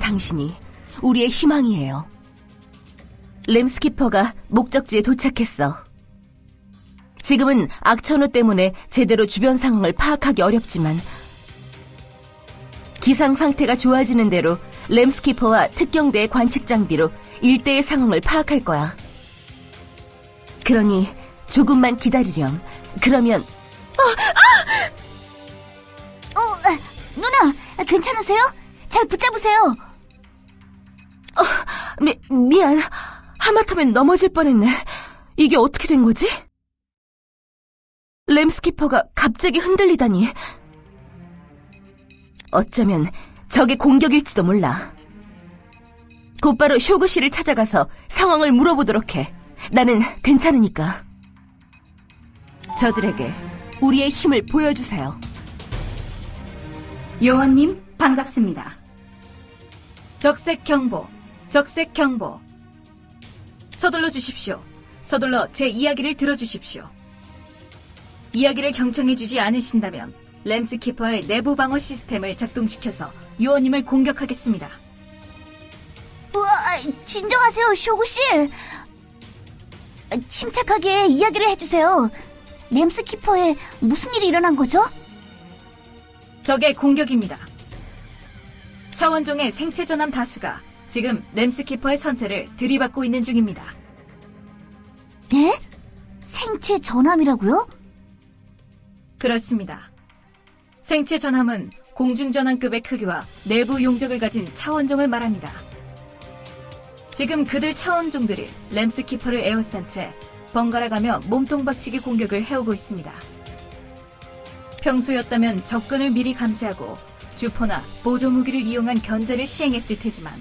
당신이 우리의 희망이에요. 램스키퍼가 목적지에 도착했어. 지금은 악천후 때문에 제대로 주변 상황을 파악하기 어렵지만 기상 상태가 좋아지는 대로 램스키퍼와 특경대의 관측 장비로 일대의 상황을 파악할 거야. 그러니 조금만 기다리렴. 그러면 누나, 괜찮으세요? 잘 붙잡으세요. 미안. 하마터면 넘어질 뻔했네. 이게 어떻게 된 거지? 램스키퍼가 갑자기 흔들리다니. 어쩌면 적의 공격일지도 몰라. 곧바로 쇼구 씨를 찾아가서 상황을 물어보도록 해. 나는 괜찮으니까. 저들에게 우리의 힘을 보여주세요. 요원님, 반갑습니다. 적색 경보, 적색 경보. 서둘러 주십시오. 서둘러 제 이야기를 들어주십시오. 이야기를 경청해주지 않으신다면 램스키퍼의 내부 방어 시스템을 작동시켜서 요원님을 공격하겠습니다. 우와, 진정하세요, 쇼구씨. 침착하게 이야기를 해주세요. 램스키퍼에 무슨 일이 일어난 거죠? 적의 공격입니다. 차원종의 생체 전함 다수가 지금 램스키퍼의 선체를 들이받고 있는 중입니다. 네? 생체 전함이라고요? 그렇습니다. 생체 전함은 공중전함급의 크기와 내부 용적을 가진 차원종을 말합니다. 지금 그들 차원종들이 램스키퍼를 에워싼 채 번갈아가며 몸통박치기 공격을 해오고 있습니다. 평소였다면 접근을 미리 감지하고 주포나 보조무기를 이용한 견제를 시행했을 테지만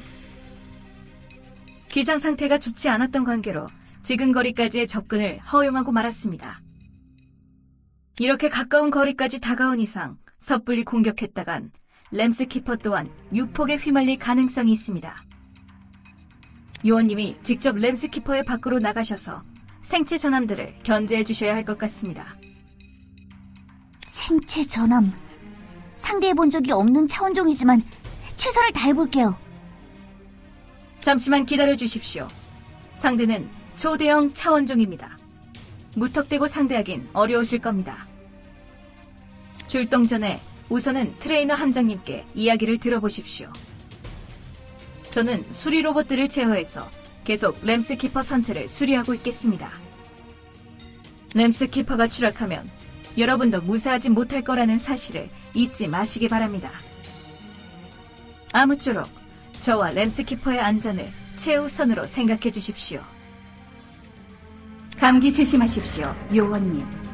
기상 상태가 좋지 않았던 관계로 지금 거리까지의 접근을 허용하고 말았습니다. 이렇게 가까운 거리까지 다가온 이상 섣불리 공격했다간 램스키퍼 또한 유폭에 휘말릴 가능성이 있습니다. 요원님이 직접 램스키퍼의 밖으로 나가셔서 생체 전함들을 견제해 주셔야 할 것 같습니다. 생체 전함. 상대해본 적이 없는 차원종이지만 최선을 다해볼게요. 잠시만 기다려 주십시오. 상대는 초대형 차원종입니다. 무턱대고 상대하긴 어려우실 겁니다. 출동 전에 우선은 트레이너 함장님께 이야기를 들어보십시오. 저는 수리 로봇들을 제어해서 계속 램스키퍼 선체를 수리하고 있겠습니다. 램스키퍼가 추락하면 여러분도 무사하지 못할 거라는 사실을 잊지 마시기 바랍니다. 아무쪼록 저와 램스키퍼의 안전을 최우선으로 생각해 주십시오. 감기 조심하십시오, 요원님.